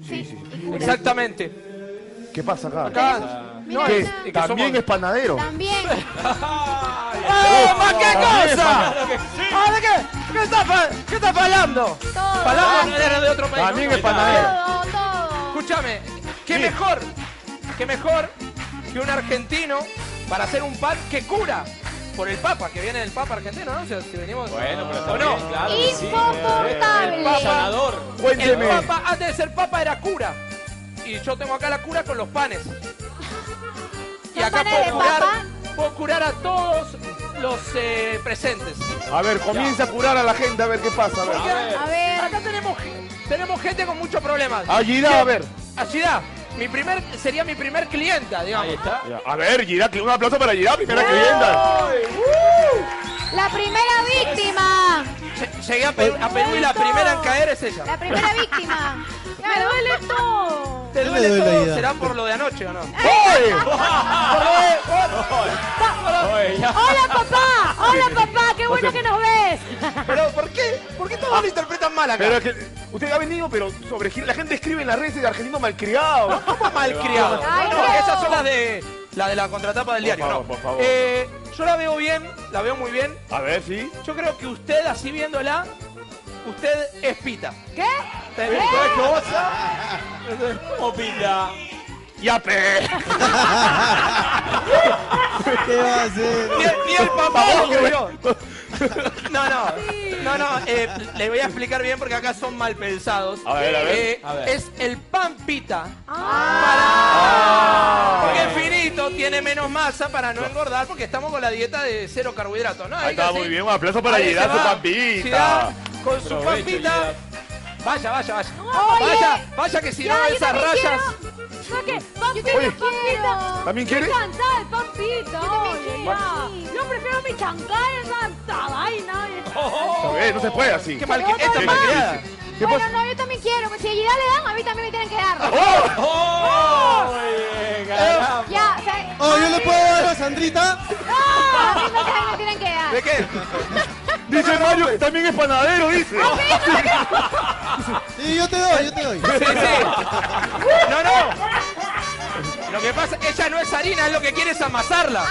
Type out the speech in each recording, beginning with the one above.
Sí, sí. Exactamente. ¿Qué pasa acá? Acá. Mira, ¿Qué? mira. ¿También es panadero? También. ¡Oh, más qué cosa! Ah, ¿de qué? ¿Qué estás hablando? Todo. Palabra no era de otro país. También ¿no? es panadero. Todo. Escúchame, ¿qué mejor que un argentino para hacer un pan que cura? Por el Papa, que viene del Papa argentino, ¿no? O sea, si venimos... Bueno, pero ¿o también, no? claro que sí. Insoportable. El Papa, Sanador. Cuénteme. el Papa, antes de ser Papa, era cura. Y yo tengo acá la cura con los panes. Y ¿Los acá panes de Papa? puedo curar a todos los presentes. A ver, comienza a curar a la gente, a ver qué pasa. A ver. A ver. Acá tenemos gente con muchos problemas. Ayida, a ver. Ayida, sería mi primer clienta, digamos. Ahí está. Ya, a ver, Gira, un aplauso para Gira, primera clienta. La primera víctima. Llegué a Perú y la primera en caer es ella. La primera víctima. Me duele todo. ¿Te ¿Qué duele le duele, todo? Ida? ¿Será por lo de anoche o no? ¡Oye! Oye, ya. Hola papá, hola papá, qué bueno que nos ves. Pero ¿por qué todos lo interpretan mal acá? Pero es que usted ha venido, pero sobre Gira, la gente escribe en las redes de argentino malcriado. ¿Cómo malcriado? Ay, No, no. esas son las de la contratapa del diario. favor, No. por favor. Yo la veo bien, la veo muy bien. A ver, sí. Yo creo que usted, así viéndola, usted es pita. ¿Qué? ¿Qué cosa? ¿Cómo pinta? Ya, pe. ¿Qué va a hacer? Ni el papá lo creyó. No, le voy a explicar bien porque acá son mal pensados. A ver, a ver. A ver. Es el pan pita. Ah. Porque es finito, tiene menos masa para no engordar porque estamos con la dieta de cero carbohidratos, ¿no? Ahí está, muy bien. Un aplauso para Ahí Gira, se su va. pampita. Gira con su Provecho, pampita. Gira. Vaya. Oye. Vaya que si Ya, no yo esas también rayas. ¿Sabes qué? Yo Papito, también papito. quiero. ¿También quiere? Estoy cansada de papito. también Oye, quiero. ya. Yo prefiero mi chancay, esa vaina. A ver, no se puede así. Qué mal, Pero esta otra malcriada. más. ¿Qué Bueno, pasa? no, yo también quiero. Pues si a Gira le dan, a mí también me tienen que dar. Oye, caramba. Ya, o sea, Oh, ¿yo le puedo dar a Sandrita? no, a mí no también me tienen que dar. ¿De qué? Dice Mario que también es panadero, dice. Sí, yo te doy, yo te doy. Sí. No. Lo que pasa, ella no es harina, es lo que quiere es amasarla.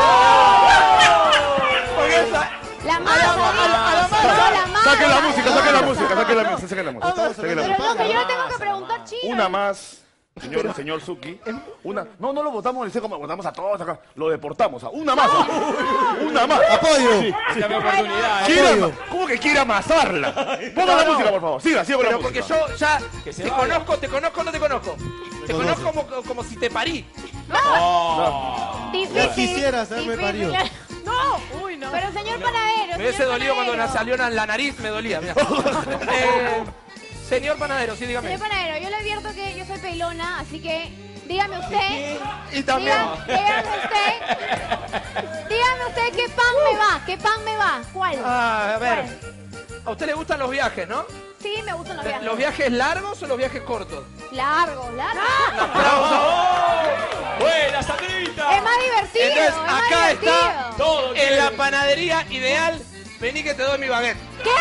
Porque esa- La masa, a la digo. No, la masa. Saquen la música, saquen la música, saquen la música, saquen la música. Estamos Saquen la hablando Pero música. lo que yo le tengo que preguntar, Chino. Una más. Señor Suki, no lo votamos, le sé cómo votamos a todos acá, lo deportamos, una más, una más. Apoyo. Esta es mi oportunidad. Quiere ¿Cómo que quiere amasarla? Ponga la música, por favor, siga con la Pero porque música. yo ya Que se te vaya. conozco, no te conozco. Te conozco como si te parí. Difícil. Ya quisiera hacerme difícil. parido. No, uy, no. Pero señor panadero. Me hubiese señor dolido cuando panadero. salió en la nariz, me dolía. Mira. Señor panadero, sí, dígame. Señor panadero, yo le advierto que yo soy pelona, así que dígame usted. Y también. Dígame usted qué pan me va. ¿Cuál? A ver. A usted le gustan los viajes, ¿no? Sí, me gustan los viajes. ¿Los viajes largos o los viajes cortos? Largos. ¡Buena, Sandrita! Es más divertido. Entonces, es más acá divertido. está Todo en quiere. la panadería ideal. Vení que te doy mi baguette. ¿Qué?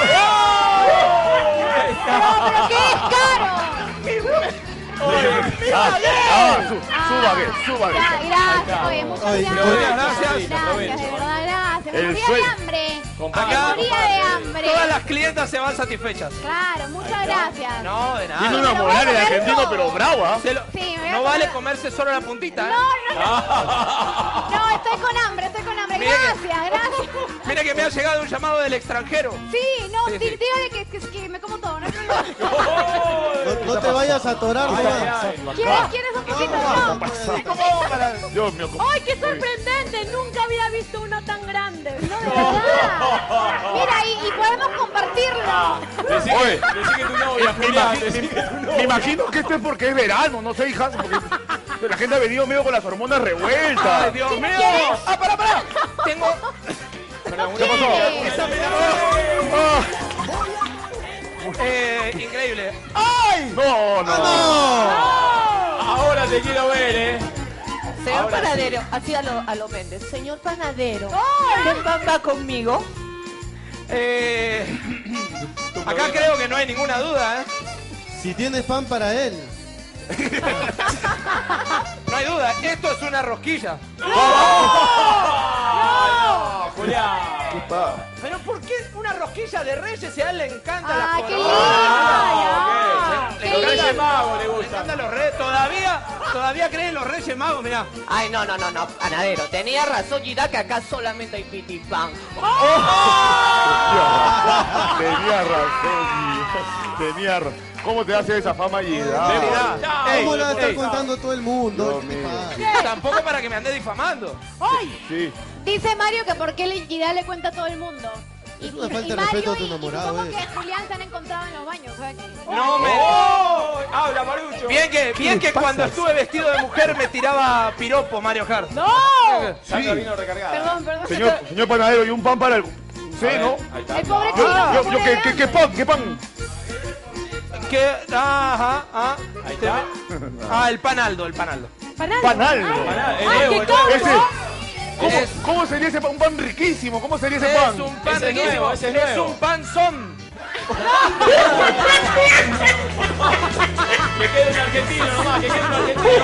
No, pero qué es caro. Su baguette. Gracias. Oye, muchas Ay, gracias. gracias. Gracias, de verdad, gracias. Me El moría de sueño. hambre. Acá Me moría de hambre. todas las clientas se van satisfechas. Claro, muchas gracias. No, de Tiene nada. una Pero moral voy el a comer argentino, todo. pero brava. Sí, me voy a No vale comer- comerse solo la puntita, ¿eh? No, estoy con hambre. Mire que- Gracias. Mira que me ha llegado un llamado del extranjero. Sí, no, Sí, sí. dígale que me como todo, no hay problema. No te vayas a atorar, nomás. ¿Quieres un poquito? No. Dios mío, ¡Ay, qué sorprendente! Nunca había visto una tan grande. No, de verdad. Mira, y podemos compartirlo. Oye. Decí que tu novia, Julián, decí que tu novia. Me imagino que esto es porque es verano, no sé, hijas. Porque la gente ha venido medio con las hormonas revueltas. ¡Ay, Dios mío! ¿Quieres? ¡Ah, pará! Tengo... Perdón, ¿Qué pasó? Esa me increíble. No. Ahora te quiero ver, ¿eh? Señor Ahora panadero, así a lo Méndez. Señor panadero, ¿qué pan va conmigo? Acá creo que no hay ninguna duda, ¿eh? Si tienes pan para él. No hay duda, esto es una rosquilla. Julián. Pero ¿por qué una rosquilla de Reyes si a él le encanta la ¡Ay, qué corona? lindo! Le Los Reyes encanta- Magos le le gustan. encantan los reyes. Todavía creen los Reyes Magos, mirá. Ay, no, panadero. Tenía razón, Gida, que acá solamente hay pitipán. Tenía razón, tenía razón. ¿Cómo te hace esa fama, Gida? ¿Cómo la va a estar ey. contando todo el mundo? Dios mío. Tampoco para que me ande difamando. Sí. Dice Mario que por qué Gida le cuenta a todo el mundo. Es una falta de Mario respeto a tu y enamorado, supongo que Julián se han encontrado en los baños. O sea que... No me... ¡Oh! ¡Habla, Marucho! Bien que cuando estuve vestido de mujer me tiraba piropo Mario Hart. ¡No! Sandra vino recargada. Perdón. Señor panadero, ¿y un pan para el...? Sí, ¿no? Ahí está. El pobre chico. ¿Qué pan? ¿Qué pan? Ahí está. El panaldo. Panaldo. El nuevo. Ese. ¿Cómo sería ese pan? Un pan riquísimo. ¿Cómo sería ese pan? Es un pan Ese es riquísimo. nuevo, ese es nuevo. un panzón. Que quede un argentino nomás, que quede un argentino.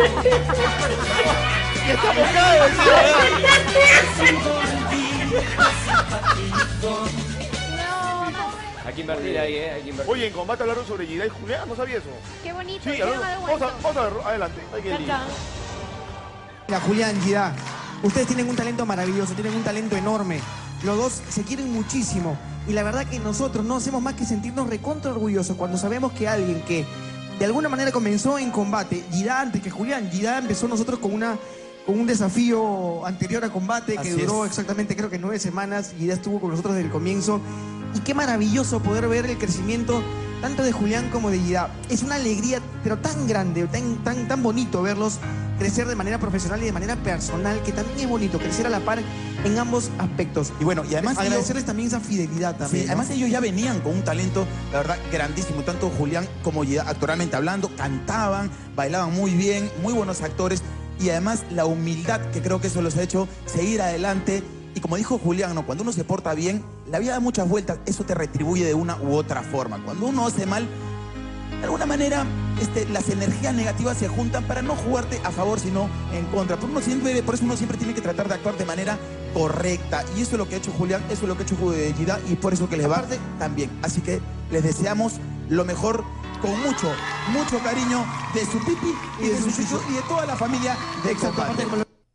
Hay que invertir ahí, hay que invertir. Oye, en combate hablaron sobre Gida y Julián. ¿No sabía eso? Qué bonito. Sí, dijeron algo bonito. vamos a ver. Adelante. Mira, Julián, Gida, ustedes tienen un talento maravilloso, tienen un talento enorme. Los dos se quieren muchísimo. Y la verdad que nosotros no hacemos más que sentirnos recontra orgullosos cuando sabemos que alguien que de alguna manera comenzó en combate, Gida antes que Julián, Gida empezó nosotros con un desafío anterior a combate que duró exactamente creo que 9 semanas. Gida estuvo con nosotros desde el comienzo. Y qué maravilloso poder ver el crecimiento tanto de Julián como de Gida. Es una alegría, pero tan grande, tan bonito verlos crecer de manera profesional y de manera personal, que también es bonito crecer a la par en ambos aspectos. Y bueno, y además agradecerles también esa fidelidad también. Sí, ¿no? además ellos ya venían con un talento, la verdad, grandísimo. Tanto Julián como Gida, actoralmente hablando, cantaban, bailaban muy bien, muy buenos actores. Y además la humildad, que creo que eso los ha hecho seguir adelante. Y como dijo Julián, ¿no? Cuando uno se porta bien, la vida da muchas vueltas, eso te retribuye de una u otra forma. Cuando uno hace mal, de alguna manera las energías negativas se juntan para no jugarte a favor, sino en contra. Por eso uno siempre tiene que tratar de actuar de manera correcta. Y eso es lo que ha hecho Julián, eso es lo que ha hecho Gida, y por eso que les va tan bien. Así que les deseamos lo mejor, con mucho cariño de su pipi y de su chuchu y de toda la familia de Combate.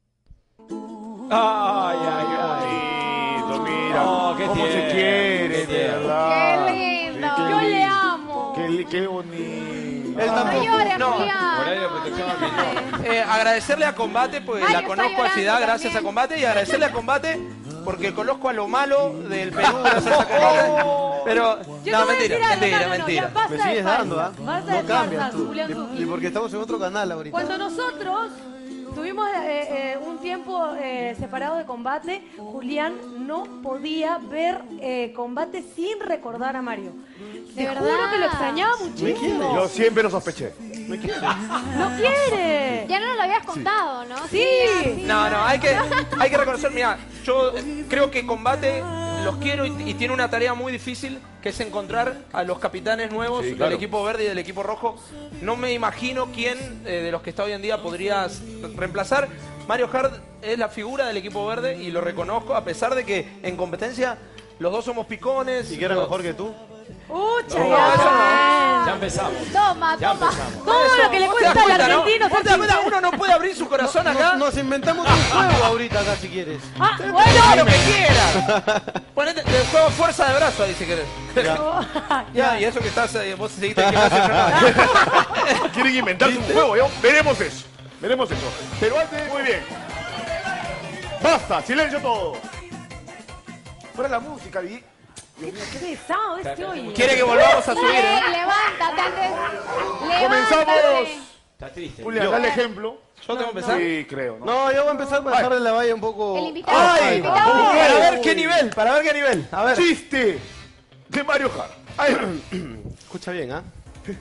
Ay, ay, ay. Lindo, mira. Oh, qué cómo se tierno, quiere, qué de tierno. verdad. Qué lindo. Yo le amo. Qué bonito. Él No tampoco. llores, No, Julián. Horario de protección ambiental. Agradecerle a Combate, porque Mario la está conozco a llorando Ciudad gracias también. a Combate, y agradecerle a Combate porque conozco a lo malo del Perú gracias a Combate. Pero, Yo no, te voy a decir mentira, algo, mentira, no, mentira. ya basta Me de sigues falsas, dando, ¿ah? basta No de cambias falsas, tú. Julián Zucchi. Y porque estamos en otro canal ahorita. Cuando nosotros tuvimos un tiempo separado de Combate, Julián no podía ver Combate sin recordar a Mario. De Te verdad. juro que lo extrañaba muchísimo. Yo siempre lo sospeché. ¡No quiere! Ya no nos lo habías contado, ¿no? Sí. No, hay que reconocer, mira, yo creo que Combate los quiero y tiene una tarea muy difícil, que es encontrar a los capitanes nuevos Sí, claro. del equipo verde y del equipo rojo. No me imagino quién de los que está hoy en día podrías reemplazar. Mario Hart es la figura del equipo verde y lo reconozco, a pesar de que en competencia los dos somos picones. ¿Y que era mejor que tú? ¡Ucha! No, ya. eso no. Ya empezamos. Toma, Ya toma. empezamos. Todo lo que le ¿Vos te cuesta das al cuenta, no? argentino. ¿Vos te das cuenta? Uno no puede abrir su corazón acá. Nos inventamos un juego ahorita acá si quieres. Ah, Bueno, bueno. lo que quieras. Ponete el juego fuerza de brazo ahí si querés. Ya, y eso que estás, vos seguiste en gimnasio, yo no. Quieren inventarse un juego, ¿yo? Veremos eso. Pero antes, muy bien. Basta, silencio todo. Fuera la música, Di. Qué pesado este hoy. Quiere que volvamos a subir, ¿eh? Levántate antes. Comenzamos. Levántate. Está triste. Julián, dale ejemplo. Yo tengo que empezar. Sí, creo, ¿no? No, yo voy a empezar para dejarle la valla un poco. El invitado. ¡Ay! Para ver qué nivel, para ver qué nivel. A ver. Chiste de Mario Hart. Ay, Escucha bien, ¿ah?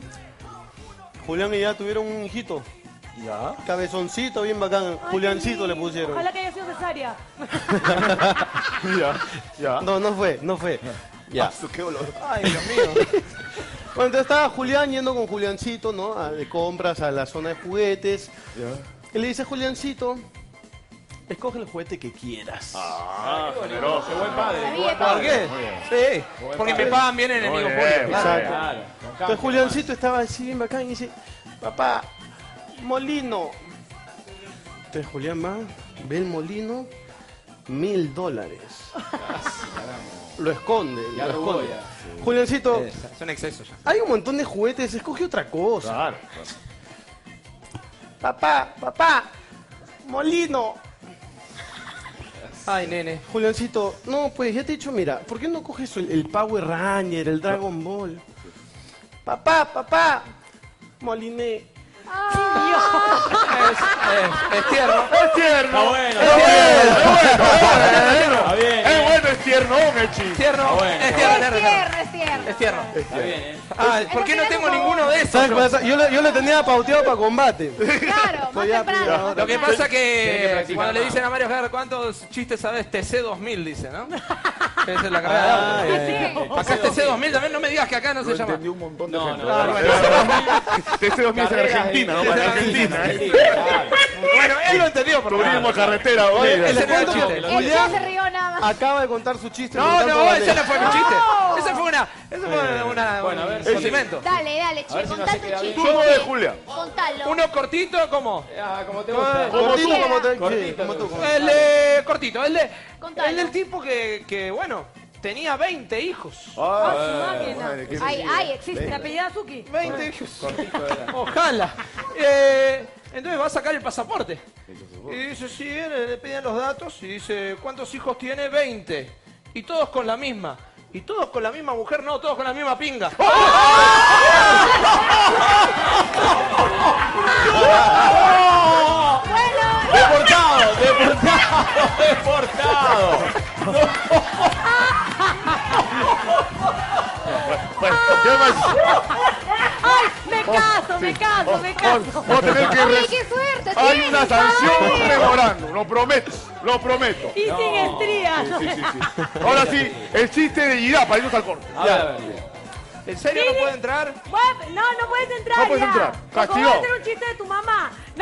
Julián y ya tuvieron un hijito. ya. Cabezoncito bien bacán. Juliancito le pusieron. Ojalá que haya sido cesárea. Ya. No fue. Ya. Qué olor. Ay, Dios mío. Cuando estaba Julián yendo con Juliancito, ¿no? De compras a la zona de juguetes. Y le dice, Juliancito, escoge el juguete que quieras. Generoso. Qué buen padre. ¿Por qué? Sí, porque me pagan bien enemigos públicos. Exacto. Claro. Entonces Juliancito estaba así bien bacán y dice, papá, molino. Entonces Julián va, ve el molino, $1000. Lo esconde, Ya lo robó, esconde. ya. Juliancito, Es un exceso ya. hay un montón de juguetes, escoge otra cosa. Claro. Papá, molino. Ay, nene. Juliancito, no, pues ya te he dicho, mira, ¿por qué no coges el Power Ranger, el Dragon Ball? Papá, moliné. Es tierno. Es tierno. Está bueno. Está bien. Es bueno, es tiernón el chiste. Tierno. bueno. Es tierno, Es tierno. Es tierno. Está bien, ¿eh? Ah, ¿por qué no tengo ninguno de esos? ¿Sabes qué pasa? Yo le tenía pauteado para combate. Claro, más ya, temprano. Lo que pasa Tiene que que practicar cuando le más. dicen a Mario Ger, ¿cuántos chistes sabes? TC2000 dice, ¿no? Esa es la carrera de auto. Acá es TC2000 también, no me digas que acá no se llama. Entendí un montón de No, gente. no. Ah, bueno. TC2000 es en Argentina, ¿no? Para Argentina. Claro. Bueno, él lo entendió, por lo menos. Turismo carretera, Oye, oye. Ese les no era cuento chiste. que Él ya Julián se rió nada más. acaba de contar su chiste. No, con tanto no, bandera. ese no fue mi chiste. Ese fue Bueno, a ver, un condimento. Dale, A ver che, si no contá se tu queda bien. chiste. Turno de Julia. Contalo. Uno cortito, ¿cómo? Ah, como te gusta. Como Cortito, tú. como te- Cortito, sí, como tú. El de cortito, el Contalo. del tipo que, bueno, tenía 20 hijos. Ah, su máquina. Madre, qué Ay, existe. ¿Se apellida Suki? 20 hijos. Cortito era. Ojalá. Entonces va a sacar el pasaporte. Y dice, sí, le pedían los datos y dice, ¿cuántos hijos tiene? 20. Y todos con la misma. Y todos con la misma mujer, no, todos con la misma pinga. Deportado. Bueno, ya más. ¡Ay! Me caso. Vamos a tener que... Oye, qué suerte Hay tienes, una sanción padre. memorando, lo prometo. Y sin estrías. Sí. Ahora sí, el chiste de Girá, para irnos al corte. A ver. ¿En serio no puede entrar? No puedes entrar. No puedes ya. entrar. Porque Castigado. voy a hacer un chiste de tu mamá. No.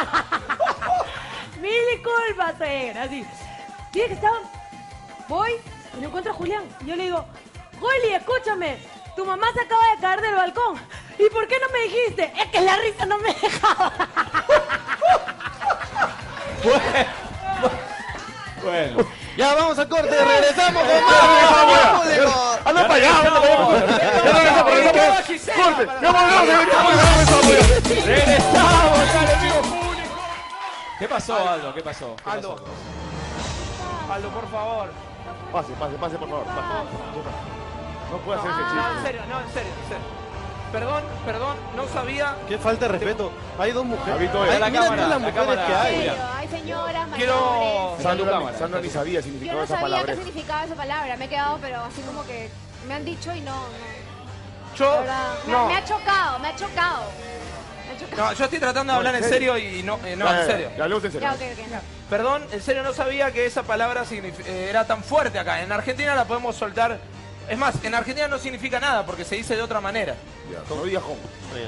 Mil disculpas, así. Dije que estaban. Voy y no encuentro a Julián. Y yo le digo, Juli, escúchame. Tu mamá se acaba de caer del balcón. ¿Y por qué no me dijiste? Es que la risa no me dejaba. Bueno. Ya vamos a corte, regresamos con ¡Anda para allá! ¡Corte! Regresamos al enemigo público. ¿Qué pasó, Aldo? ¿Qué pasó? Aldo, por favor. Pase, por favor. No puede hacer ese No, en chiste. serio, en serio. Perdón, no sabía. Qué falta de respeto. Hay dos mujeres. Habito Ay, es. La mira cámara, todas las la mujeres cámara. que En hay. serio, hay señoras Quiero- mayores. Sandra ni sabía Yo significaba no esa sabía palabra. qué significaba esa palabra. Me he quedado, pero así como que me han dicho y no. Yo, La verdad, no. me ha chocado. No, yo estoy tratando de hablar en serio y no, en serio. Ya, hablemos en serio. Ya, ok. Perdón, en serio no sabía que esa palabra era tan fuerte acá. En Argentina la podemos soltar. Es más, en Argentina no significa nada porque se dice de otra manera. Ya, no digas cómo.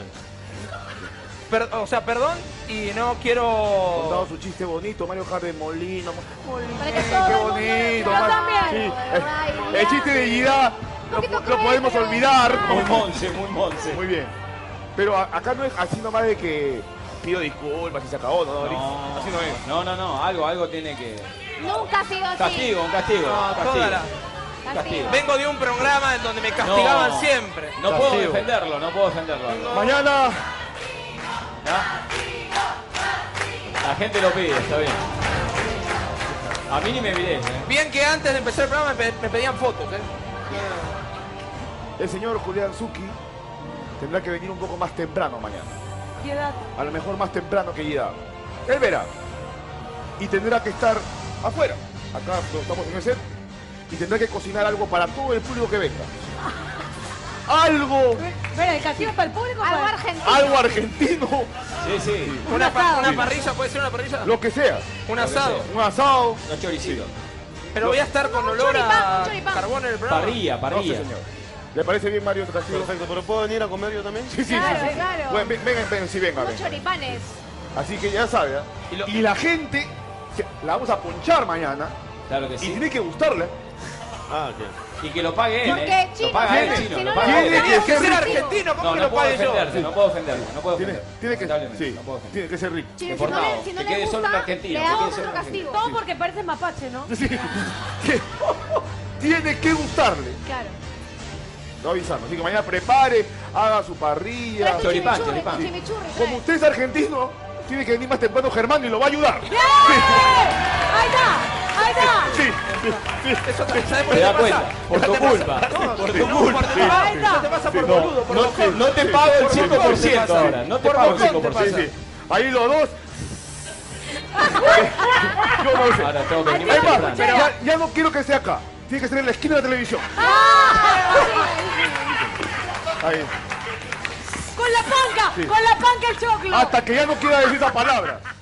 O sea, perdón y no quiero... Contado su chiste bonito, Mario Jardín Molino. Para que todo Qué el mundo bonito. lo Mar- también. Sí, Ay, el chiste de Girá lo poquito cruel, podemos pero- olvidar. Muy monse, muy monse. Muy bien. Pero acá no es así nomás de que pido disculpas y se acabó, ¿no? Así no es. No, algo tiene que... Nunca ha sido así. Castigo, un castigo. No, castigo. toda la- Castigo. Vengo de un programa en donde me castigaban siempre. No puedo Castigo. defenderlo. Mañana La gente lo pide, está bien. A mí ni me miré, Bien que antes de empezar el programa me pedían fotos, el señor Julián Zucchi tendrá que venir un poco más temprano mañana. ¿Qué edad? A lo mejor más temprano que Girá. Él verá. Y tendrá que estar afuera. Acá estamos en el set. Y tendrá que cocinar algo para todo el público que venga. Algo Pero el castigo es para el público. Algo para... argentino. argentino. Sí. Una parrilla, ¿puede ser una parrilla? Lo que sea. Un asado. Un asado. Los choricitos. Pero voy a estar con olor a choripán. carbón en el programa. Parrilla. No sé, señor. ¿Le parece bien, Mario Castillo? Perfecto, pero ¿puedo venir a comer yo también? Sí, sí. Claro. Bueno, vengan, sí, venga. Unos choripanes. Así que ya sabe, ¿ah? Y la gente, la vamos a ponchar mañana. Claro que Y sí. tiene que gustarle. Ah, ok. Y que lo pague él, Porque ¿eh? chino, Lo paga él, si chino. no, Lo no paga lo él. Tiene que ser ser argentino. argentino, ¿cómo No, que no lo puedo pague yo? ofenderse, no puedo ofenderse, no puedo Tiene, ofenderse. tiene que, Lamentablemente, sí, no puedo ofender. tiene que ser rico. Chino, si no Deportado, le, si no que le quede gusta, solo un argentino, le que damos quede solo otro un castigo. Todo porque parece mapache, ¿no? Sí. Tiene que gustarle. Claro. Lo avisamos. Así que mañana prepare, haga su parrilla. Trae tu Choripán, chimichurri, choripán. tu chimichurri, Como trae. usted es argentino, tiene que venir más temprano Germán y lo va a ayudar. ¡Bien! ¡Ahí está! ¡Ahí está! Sí, sí, sí. Eso ¿sabes por Te qué das pasa? cuenta, por tu culpa. No, Por no, tu culpa. por tu Sí. culpa. Ahí está. No te pasa por Sí, no. boludo, por No bocón. no te pago el Por bocón te 5% pasa. ahora, no te Por pago el bocón te 5%. pasa. Sí, sí. Ahí los dos. Yo no sé. Ahora tengo que venir Es más más, temprano. ya no quiero que sea acá. Tiene que ser en la esquina de la televisión. Ahí. ¡Con la panca! Sí. ¡Con la panca el choclo! Hasta que ya no quiera decir esa palabra.